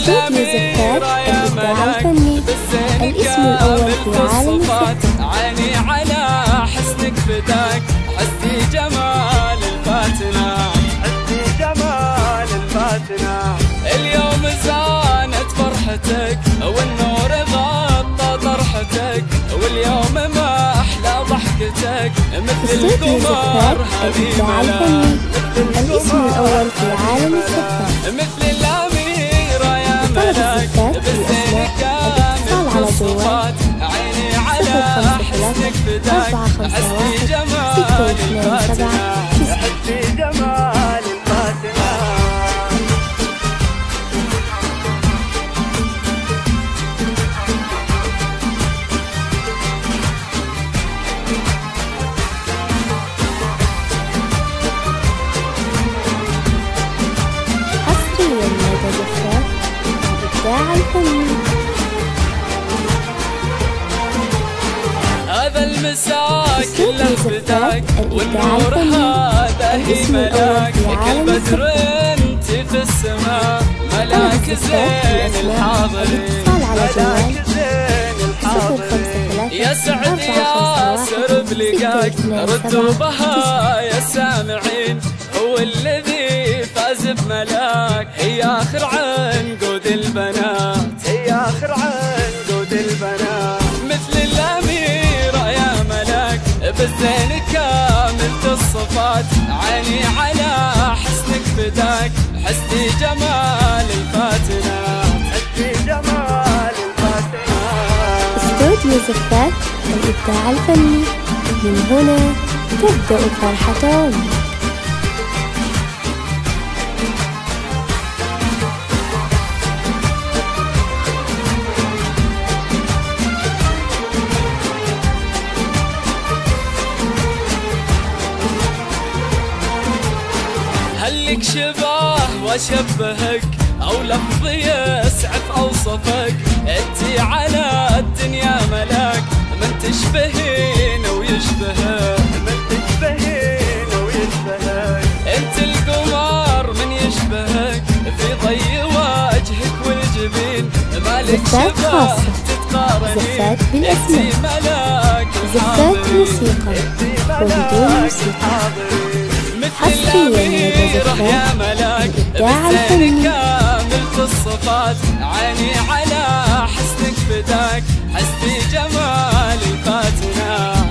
الأميرة يا ملاك بالزين كامل بالصفات عيني على حسنك فداك حسي جمال الفاتنة حسي جمال الفاتنة اليوم زانت فرحتك والنور غطى طرحتك واليوم ما أحلى ضحكتك مثل القمر حبيبنا الاسم الأول في عالم السفر مثل الأميرة يا ملاك بالزين كامل بالصفات عيني على حسنك فداك حسي جمال الفاتنة حسي جمال الفاتنة حصريا لدى زفاف الإبداع الفني. هذا المساء كله فداك والنور هذا هي ملاك كالبدر انت في السماء ملاك زين الحاضرين ملاك زين الحاضرين يا سعد يا سر بلقاك ردوا بها يا سامعين هو الذي فاز بملاك هي آخر عنقود البنات هي آخر عنقود البنات مثل الأميرة يا ملاك بالزين كامل الصفات عيني على حسنك فداك حسي جمال الفاتنة حسي جمال الفاتنة. استوديو زفاف الإبداع الفني، من هنا تبدأ فرحة. هل لك شباه واشبهك او لفظي يسعف اوصفك انتي على الدنيا ملاك من تشبهين ويشبهك من تشبهين ويشبهك انت القمر من يشبهك في ضي وجهك والجبين مالك شباه تتقارنين انتي ملاك موسيقى وبدون موسيقى. مثل الأميرة يا ملاك بالزين كامل في الصفات عيني على حسنك فداك حسي جمال الفاتنة